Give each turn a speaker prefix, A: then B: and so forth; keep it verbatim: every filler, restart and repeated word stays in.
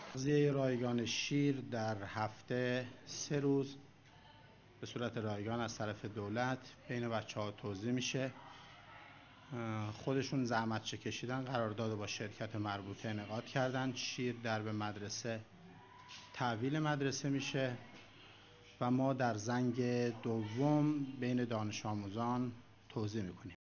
A: تغذیه رایگان شیر در هفته سه روز به صورت رایگان از طرف دولت بین بچه‌ها توزیع میشه. خودشون زحمت چه کشیدن، قرارداد با شرکت مربوطه انعقاد کردن. شیر در به مدرسه تحویل مدرسه میشه و ما در زنگ دوم بین دانش آموزان توزیع میکنیم.